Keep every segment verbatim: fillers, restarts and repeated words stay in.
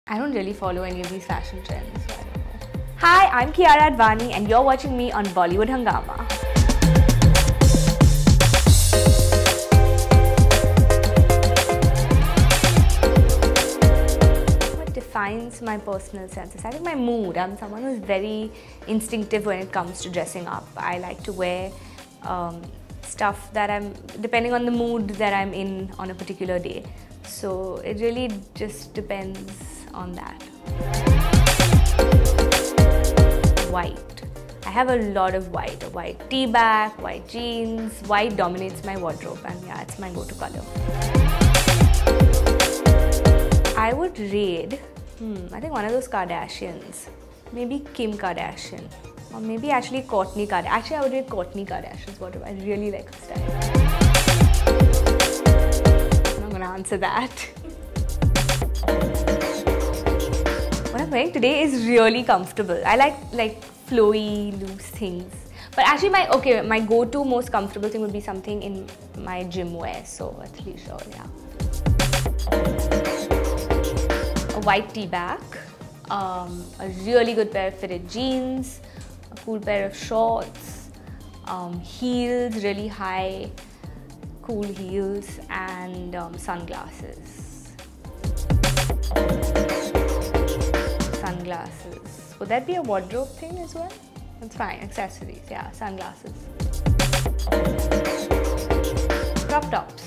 I don't really follow any of these fashion trends, so I don't know. Hi, I'm Kiara Advani and you're watching me on Bollywood Hungama. What defines my personal senses? I think my mood. I'm someone who's very instinctive when it comes to dressing up. I like to wear um, stuff that I'm, depending on the mood that I'm in on a particular day. So it really just depends on that. White. I have a lot of white. A white tee bag, white jeans. White dominates my wardrobe and yeah, it's my go-to color. I would raid, hmm, I think one of those Kardashians. Maybe Kim Kardashian. Or maybe actually Kourtney Kardashian. Actually, I would raid Kourtney Kardashian's wardrobe. I really like her style. I'm not gonna answer that. What I'm wearing today is really comfortable. I like like flowy, loose things. But actually my, okay, my go-to most comfortable thing would be something in my gym wear. So a three-shirt, yeah. A white tee bag, um, a really good pair of fitted jeans, a cool pair of shorts, um, heels, really high, cool heels, and um, sunglasses. Sunglasses. Would that be a wardrobe thing as well? That's fine. Accessories, yeah. Sunglasses. Crop tops.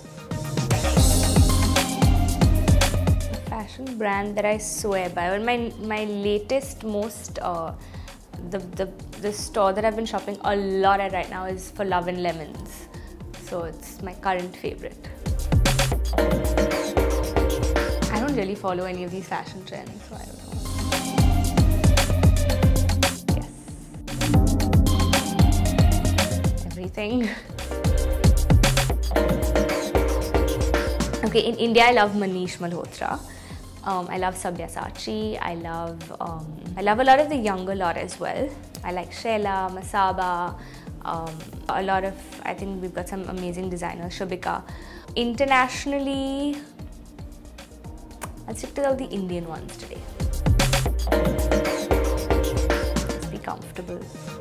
A fashion brand that I swear by. Well, my my latest, most uh, the the the store that I've been shopping a lot at right now is for Love and Lemons. So it's my current favorite. I don't really follow any of these fashion trends, so I don't know. Yes. Everything. Okay, in India I love Manish Malhotra. Um, I love Sabyasachi. I love um, I love a lot of the younger lot as well. I like Sheila, Masaba. Um, a lot of, I think we've got some amazing designers, Shabika. Internationally, I'll stick to all the Indian ones today. Let's be comfortable.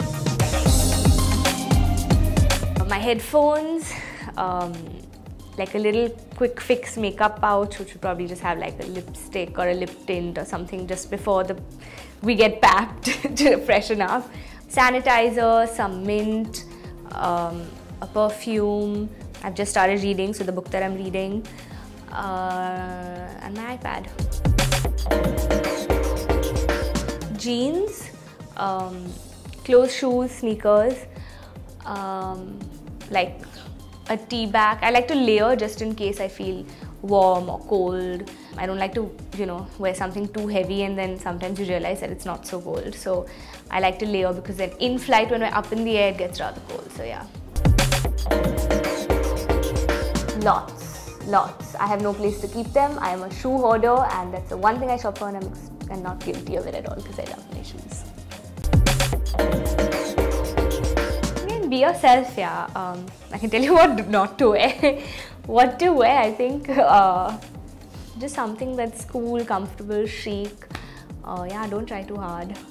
My headphones, um, like a little quick fix makeup pouch, which would probably just have like a lipstick or a lip tint or something just before the we get packed to freshen up. Sanitizer, some mint, um, a perfume. I've just started reading, so the book that I'm reading, uh, and my iPad. Jeans, um, closed shoes, sneakers, um, like a tea bag. I like to layer just in case I feel warm or cold. I don't like to, you know, wear something too heavy and then sometimes you realize that it's not so cold. So I like to layer because then in flight when we're up in the air it gets rather cold. So yeah. Lots, lots. I have no place to keep them. I am a shoe hoarder and that's the one thing I shop for and I'm, I'm not guilty of it at all because I love my shoes. Be yourself, yeah. Um, I can tell you what not to wear. What to wear, I think, uh, just something that's cool, comfortable, chic. Uh, yeah, don't try too hard.